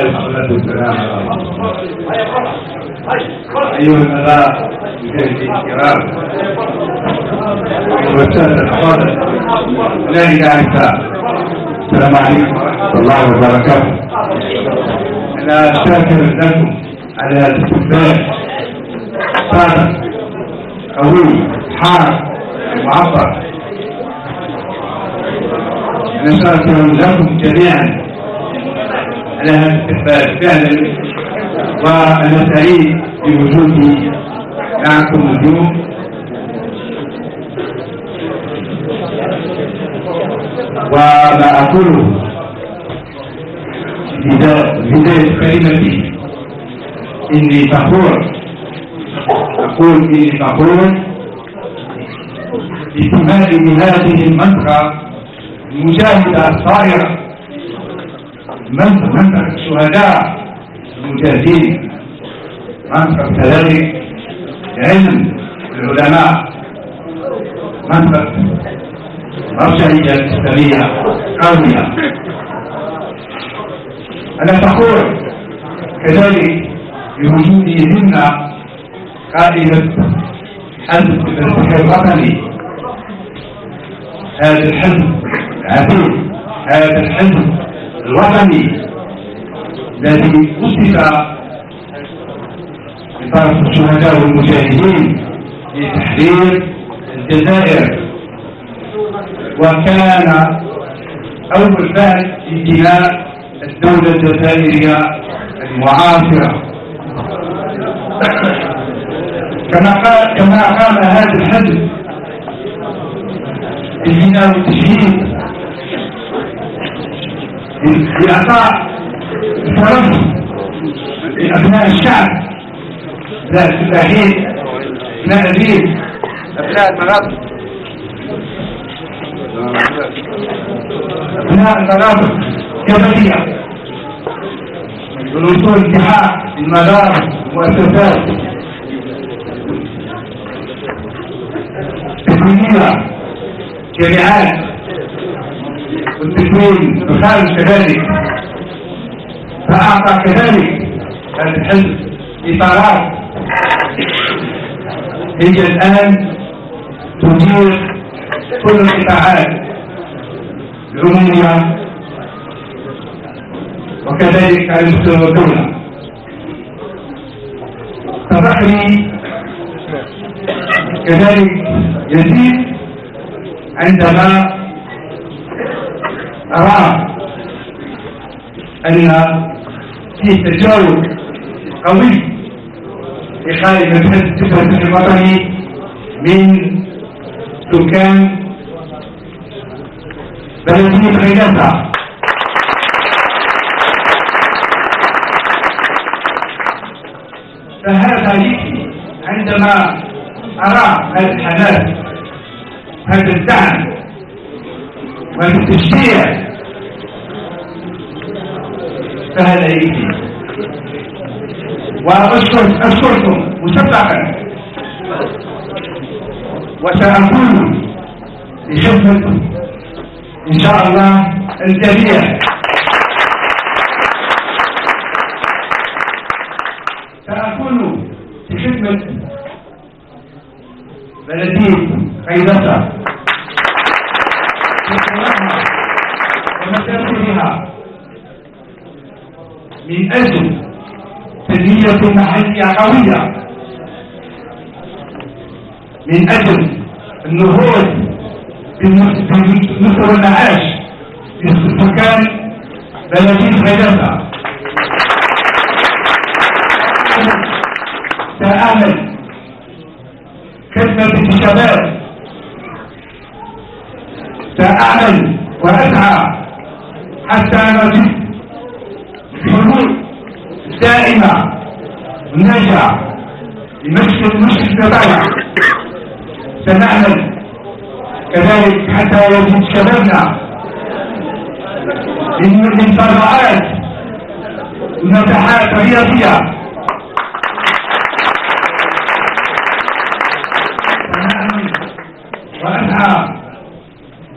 والصلاة والسلام على أيها الآباء الكرام والسادة الأفاضل لا إله إلا السلام عليكم ورحمة الله وبركاته. أنا شاكر لكم على الاستقبال صادق قوي حار معبر. أنا شاكر لكم جميعا على هذا الاستقبال فعلا، وأنا سعيد بوجودي معكم اليوم. وما أقوله بداية كلمتي إني فخور، أقول إني فخور بانتمائي لهذه المنطقة المجاهدة الصائرة، منطقة الشهداء المجاهدين، منطقة كذلك علم العلماء، منطقة مرجعية إسلامية قوية. أنا فخور كذلك بوجودي هنا قائمة حزب الاتحاد الوطني، هذا الحزب العظيم، هذا الحزب الوطني الذي أسس بطرف الشهداء والمجاهدين لتحرير الجزائر، وكان أول باب لبناء الدولة الجزائرية المعاصرة. كما قام هذا الحزب بالبناء والتشييد بإعطاء الفرص لأبناء الشعب، لا الفلاحين، أبناء الريف، أبناء المناطق، أبناء المناطق الجبلية، بالوصول انتهاء المدارس والمؤسسات التكوينية، جامعات، والتكوين الخارج كذلك. فأعطى كذلك هذا الحزب إطارات هي الآن تدير كل القطاعات العمومية وكذلك على مستوى الدولة. تفخري كذلك يزيد عندما أرى أن فيه تجاوب قوي لقائمة حزب الاتحاد الوطني من سكان بلدية غيلاسة. فهذا يكفي عندما أرى هذا الحدث، هذا الدعم وهذا التشجيع، فهذا يكفي. وأشكركم مسبقا، وسأكون بخدمة إن شاء الله الجميع. سأكون بخدمة بلدية غيلاسة ومسافرها من أجل تنمية محلية قوية، من أجل النهوض بمستوى المعاش لسكان بلدية غيلاسة. سأعمل خدمة الشباب، سأعمل وأسعى حتى نجد حلول دائمة وناجعة لمشكلة البضائع. سنعمل كذلك حتى يزيد شبابنا للمسابقات والنجاحات الرياضية. سنعمل وأسعى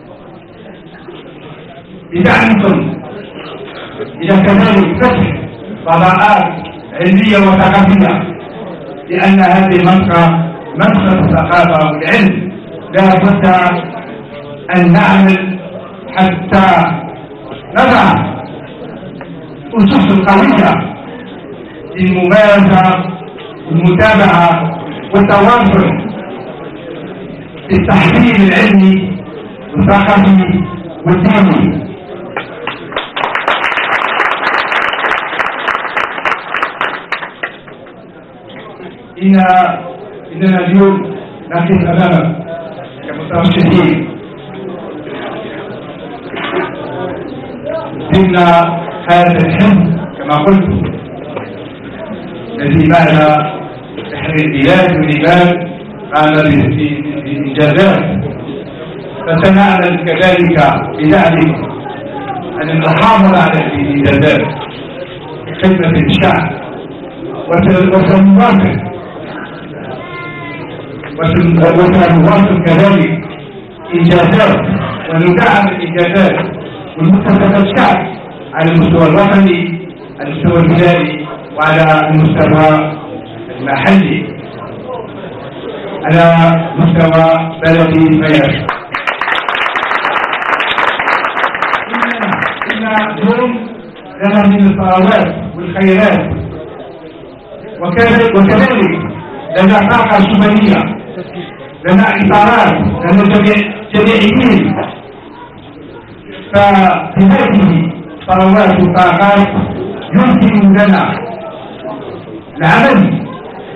بدعمكم إلى كذلك فتح فضاءات علمية وثقافية، لأن هذه المنطقة منطقة الثقافة والعلم. لا بد أن نعمل حتى نضع أسس قوية للممارسة والمتابعة والتواصل في التحليل العلمي والثقافي والديني. إننا اليوم نقف أمامك كمترشحين ضمن هذا الحزب كما قلت الذي بعد تحرير البلاد والعباد قام بإنجازات، فسنعمل كذلك بدعمكم أن نحافظ على هذه الإنجازات خدمة الشعب، وسنواصل كذلك إنجازات وندعم الإنجازات والمكتسبات الشعب على المستوى الوطني، على المستوى الولايي، وعلى المستوى المحلي، على مستوى بلدي مياس. إن اليوم لنا من الثروات والخيرات، وكذلك لنا طاقة شمالية، لنا إطارات، لنا جميعيين. فبهذه ثروات وطاقات يمكن لنا العمل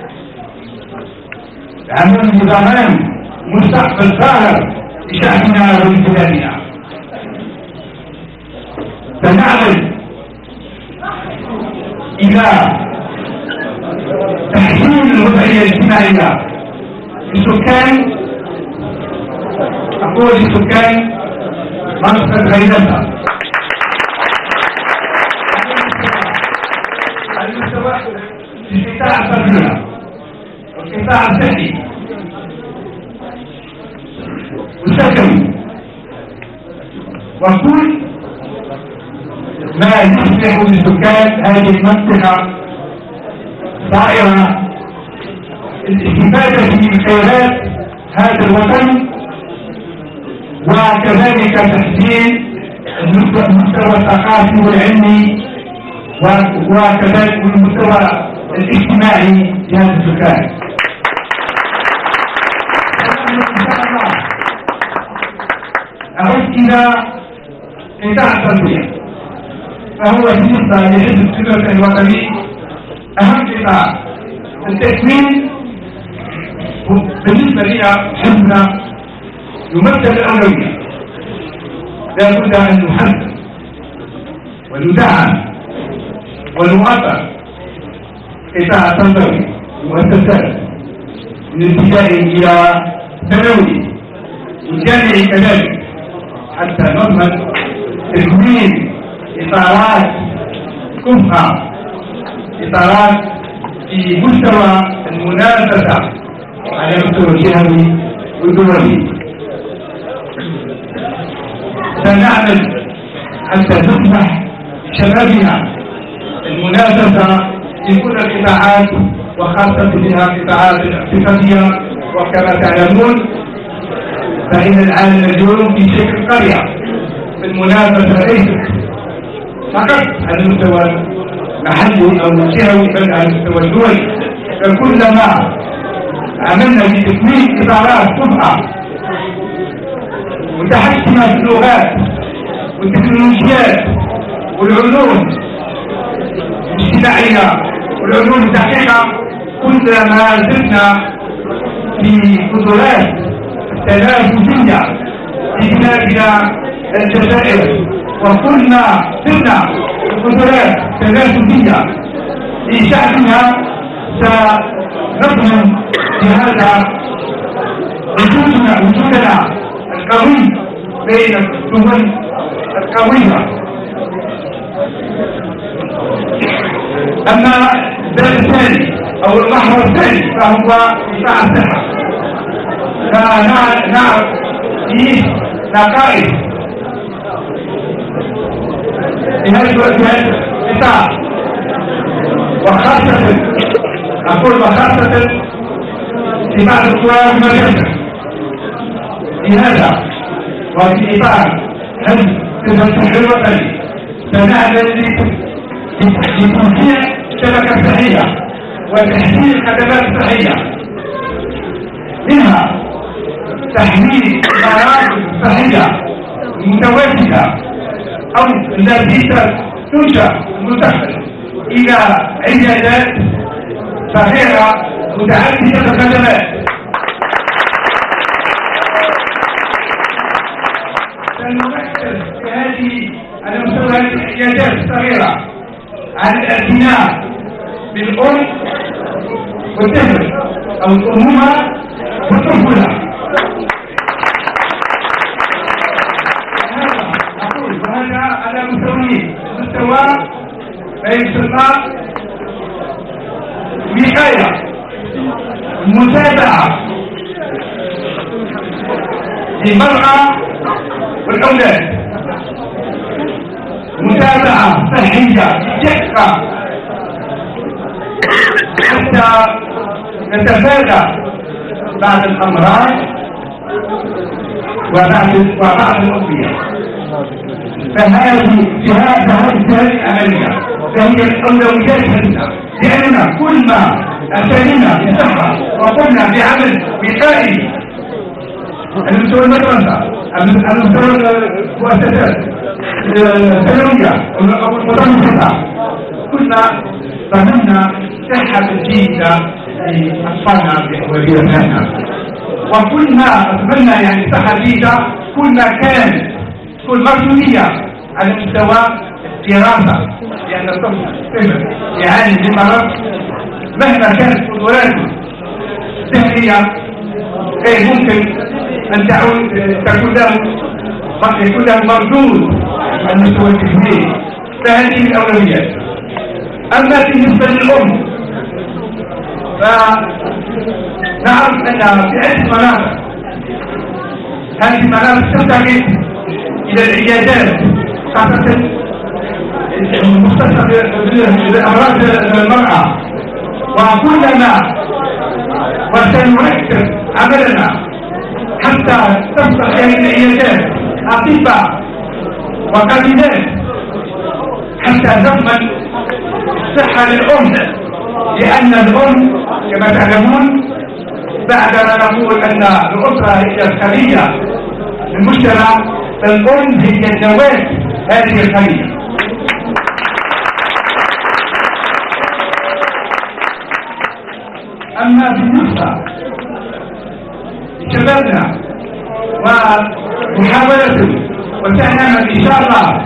لضمان مستقبل ظاهر لشعبنا ولبلادنا. سنعمل إلى تحسين الوضعية الاجتماعية للسكان، أقول للسكان منطقة غينسة، على المستوى القطاع التربية والقطاع الصحي والسكني، وكل ما يصلح لسكان هذه المنطقة صائرة الاستفادة من خيرات هذا الوطن، وكذلك تحسين المستوى الثقافي والعلمي وكذلك المستوى الاجتماعي لهذا السكان. أعود إلى قطاع التربية، فهو بالنسبة لحزب السلوك الوطني أهم قطاع. التكوين بالنسبة لي حزبنا يمثل الأولوية، لا بد أن نحدد وندعم ونؤثر قطاع التربوي مؤسسات من ابتدائي إلى ثانوي والجامعي كذلك، حتى نضمن تكوين إطارات كفء، إطارات في مستوى المنافسة على مستوى الجهوي والدولي. سنعمل حتى نسمح لشبابنا المنافسة في كل القطاعات، وخاصة منها القطاعات الاقتصادية. وكما تعلمون فإن العالم اليوم في شكل قرية، المنافسة ليست فقط على المستوى المحلي أو الجهوي بل على المستوى الدولي. فكلما عملنا بتكوين إطارات كفء متحكمة في اللغات والتكنولوجيات والعلوم الاجتماعية والعلوم الدقيقة، كلما زدنا في قدرات تنافسية في بلادنا الجزائر، وكلما زدنا قدرات تنافسية لشعبنا سنضمن بهذا وجودنا القوي بين الدول القوية. أما الباب الثاني أو المحور الثاني فهو قطاع الصحة، فنعرف فيه نقائص في هذا القطاع، أقول وخاصة في بعض القرى والمدارس. لهذا وفي إطار حزب التحرير الوطني سنعمل لتوسيع الشبكة الصحية وتحسين الخدمات الصحية، منها تحويل المراكز الصحية المتواجدة أو التي تنشأ المستقبل إلى عيادات صغيرة متعددة الخدمات. سنركز في هذه على مستوى العيادات الصغيرة على الاعتناء بالأم والطفل أو الأمومة والطفولة. وهذا على مستوى ما يسمى وقاية، متابعة للمرأة والأولاد، متابعة صحية دقة حتى نتفادى بعض الأمراض وبعض الأوبئة. فهذه العملية فهي الأولويات هذه، لأننا كل ما أتينا بالصحة وقمنا بعمل وقائي على مستوى المدرسة، على مستوى المؤسسات الثانوية أو المتوسطة، كنا ضمننا صحة جيدة لأطفالنا وأبنائنا. وكل ما أتمنى يعني صحة جيدة كل ما كان كل مسؤولية على مستوى الدراسة، لأن الطفل يعاني من مرض مهما كانت قدراته الذهنية غير ممكن أن يكون له مردود على المستوى الجسمي. فهذه الأولويات. أما بالنسبة للأم فنعرف أنها في عدة مناطق، هذه المناطق ترتقي إلى العيادات خاصة المختصة بأمراض المرأة. وكلما وسنركز عملنا حتى تصبح هذه العيادات أطباء وكابينات حتى نضمن الصحة للأم، لأن الأم كما تعلمون بعدما نقول أن الأسرة هي الخلية المجتمع، فالأم هي النواة هذه الخلية. أما بالنسبة لشبابنا ومحاولته وسنعمل إن شاء الله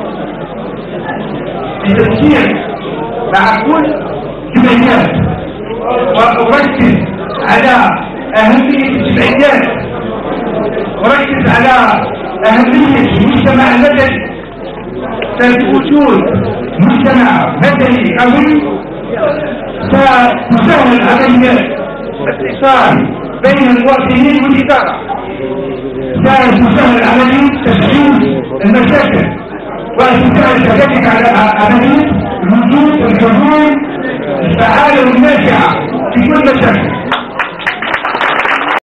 بتفكير مع كل الجمعيات، وأركز على أهمية الجمعيات، وركز على أهمية المجتمع المدني. فوجود مجتمع مدني قوي ستسهل عملية الاتصال بين المواطنين والإدارة، ستسهل عملية تشخيص المشاكل، وستسهل كذلك على عملية وجود الحلول الفعالة والناجعة في كل مشاكل.